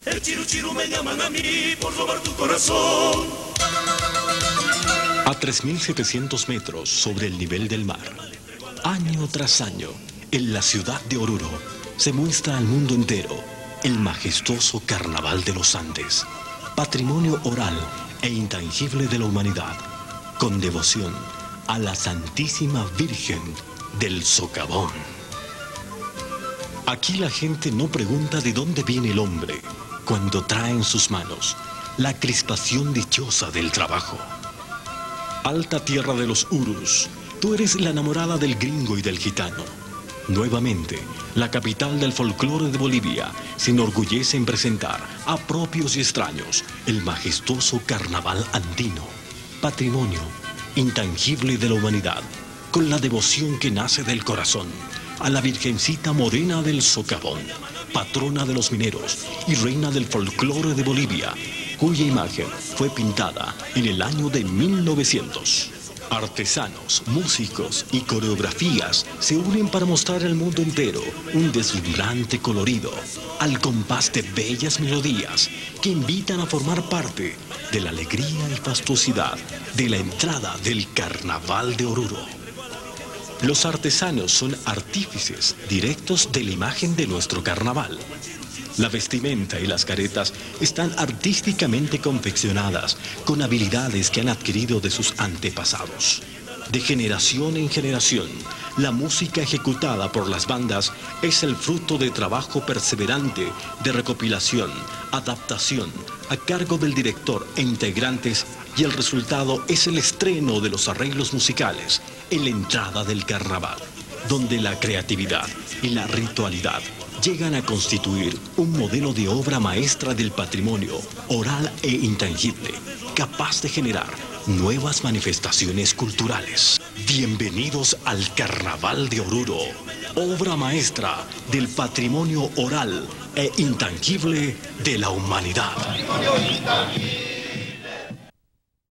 El chiru chiru me llaman a mí por robar tu corazón. A 3.700 metros sobre el nivel del mar, año tras año, en la ciudad de Oruro, se muestra al mundo entero el majestuoso Carnaval de los Andes, patrimonio oral e intangible de la humanidad, con devoción a la Santísima Virgen del Socavón. Aquí la gente no pregunta de dónde viene el hombre cuando trae en sus manos la crispación dichosa del trabajo. Alta tierra de los Urus, tú eres la enamorada del gringo y del gitano. Nuevamente, la capital del folclore de Bolivia se enorgullece en presentar a propios y extraños el majestuoso carnaval andino, patrimonio intangible de la humanidad, con la devoción que nace del corazón a la Virgencita Morena del Socavón, patrona de los mineros y reina del folclore de Bolivia, cuya imagen fue pintada en el año de 1900. Artesanos, músicos y coreografías se unen para mostrar al mundo entero un deslumbrante colorido, al compás de bellas melodías que invitan a formar parte de la alegría y fastuosidad de la entrada del Carnaval de Oruro. Los artesanos son artífices directos de la imagen de nuestro carnaval. La vestimenta y las caretas están artísticamente confeccionadas con habilidades que han adquirido de sus antepasados. De generación en generación, la música ejecutada por las bandas es el fruto de trabajo perseverante de recopilación, adaptación, a cargo del director e integrantes, y el resultado es el estreno de los arreglos musicales en la entrada del carnaval, donde la creatividad y la ritualidad llegan a constituir un modelo de obra maestra del patrimonio oral e intangible, capaz de generar nuevas manifestaciones culturales. Bienvenidos al Carnaval de Oruro, obra maestra del patrimonio oral e intangible de la humanidad.